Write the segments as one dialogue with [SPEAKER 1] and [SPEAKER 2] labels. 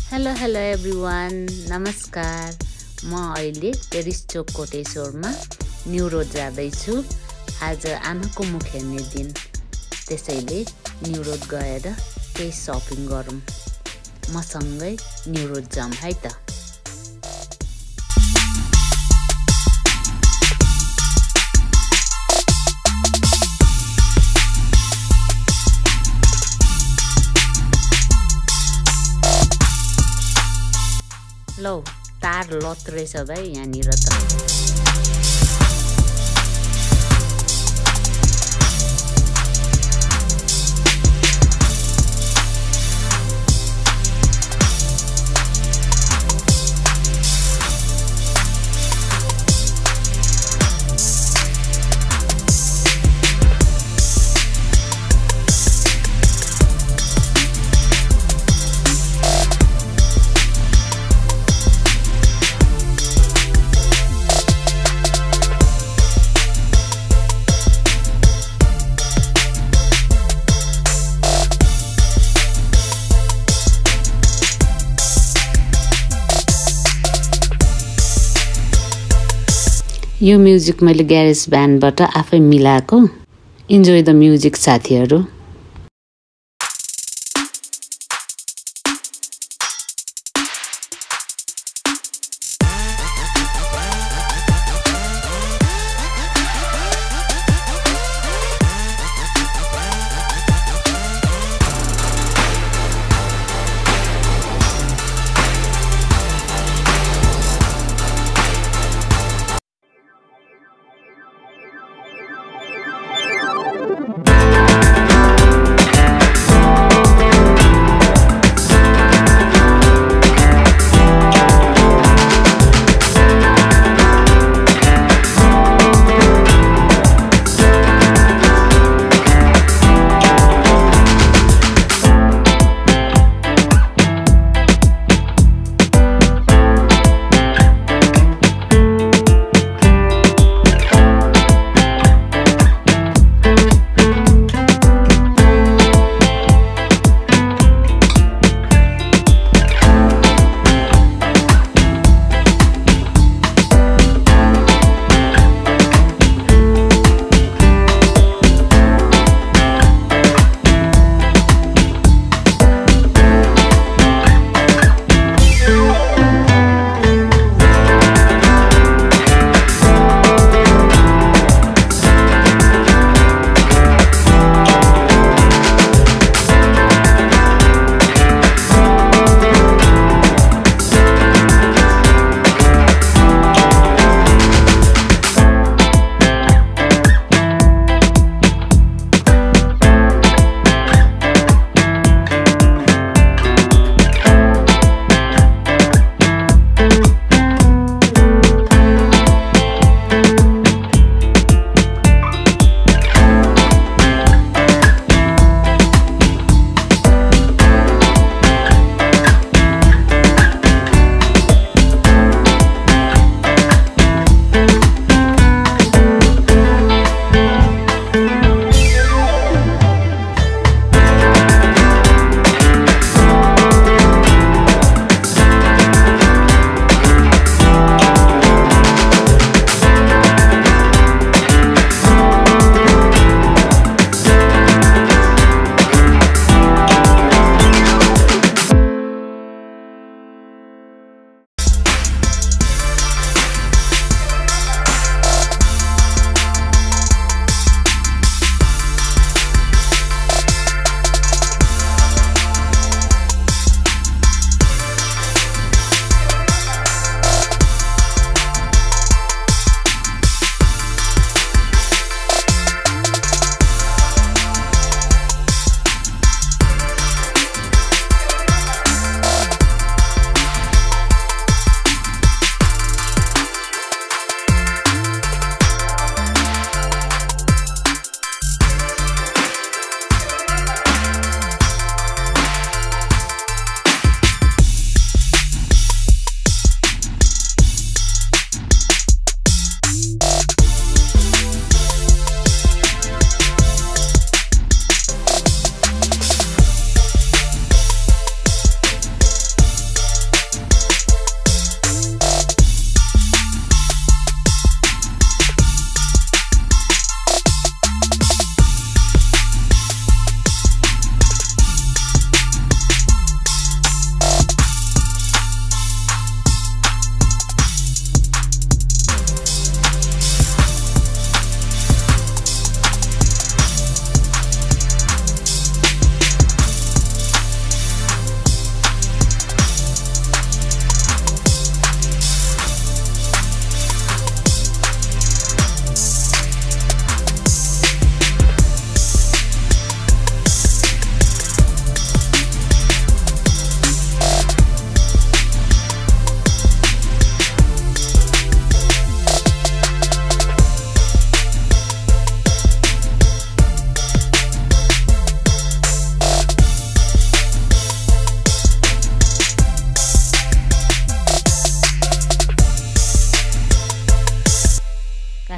[SPEAKER 1] Hello everyone नमस्कार। म अहिले पेरिस चोक कोटेश्वरमा न्यू रोड जाँदैछु। आज आमाको मुख हेर्ने दिन, त्यसैले न्यू रोड गएर केही सपिङ गरौँ। मसँगै न्यू रोड जाऊँ है त। लौ तार लत रहेछ भाइ यहाँनिर त। यो म्युजिक मैले ग्यारेज ब्यान्डबाट आफै मिलाएको। इन्जोय द म्युजिक साथीहरू।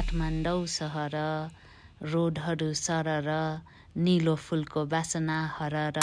[SPEAKER 1] काठमाडौँ सहर रोडहरू सरर नीलो फुलको बासना हरर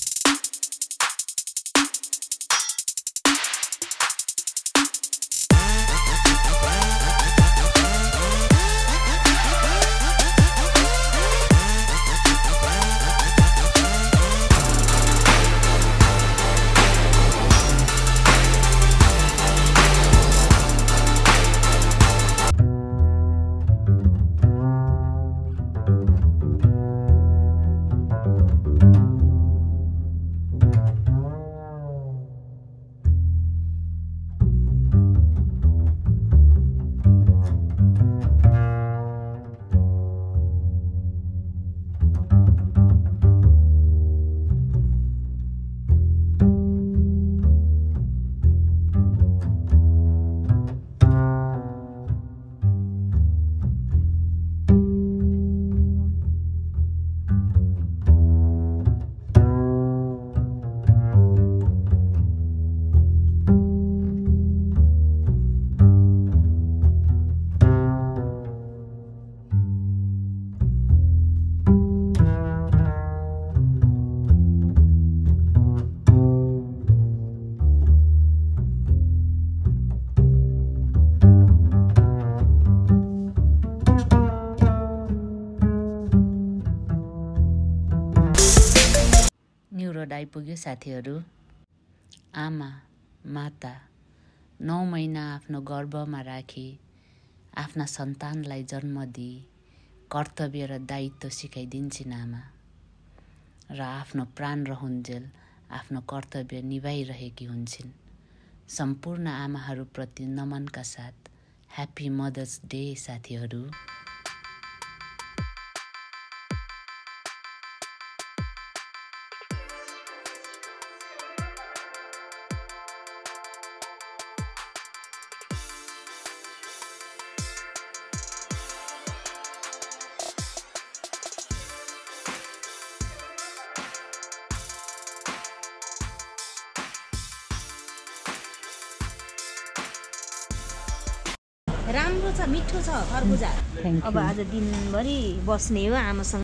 [SPEAKER 1] न्युरोड आइपुग्यो साथीहरू। आमा माता 9 महिना आफ्नो गर्भमा राखी आफ्ना सन्तानलाई जन्म दिई कर्तव्य र दायित्व सिकाइदिन्छन् आमा र आफ्नो प्राण रहन्जेल आफ्नो कर्तव्य निभाइरहेकी हुन्छन्। सम्पूर्ण आमाहरूप्रति नमनका साथ ह्याप्पी मदर्स डे साथीहरू।
[SPEAKER 2] राम्रो छ, मिठो छ खरबुजा। अब आज दिनभरि बस्ने हो आमासँग।